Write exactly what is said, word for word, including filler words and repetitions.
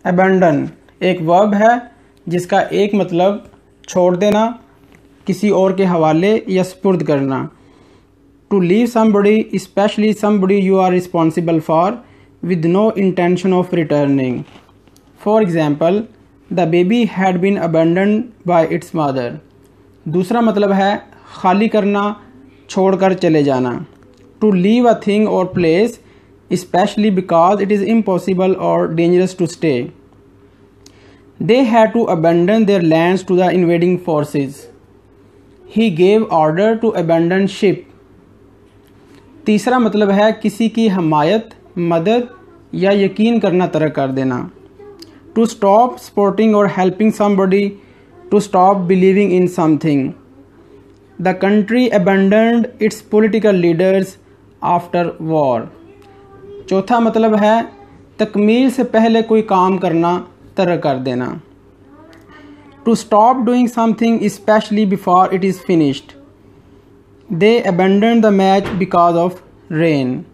Abandon एक verb है जिसका एक मतलब छोड़ देना, किसी और के हवाले या सुपुर्द करना। To leave somebody specially somebody you are responsible for with no intention of returning. For example, the baby had been abandoned by its mother. दूसरा मतलब है खाली करना, छोड़कर चले जाना। To leave a thing or place especially because it is impossible or dangerous to stay. They had to abandon their lands to the invading forces. He gave order to abandon ship. तीसरा मतलब है किसी की हमायत, मदद या यकीन करना तर्क कर देना। टू स्टॉप सपोर्टिंग और helping somebody, to stop believing in something. The country abandoned its political leaders after war. चौथा मतलब है तकमील से पहले कोई काम करना तर्क कर देना। To stop doing something specially before it is finished. They abandoned the match because of rain.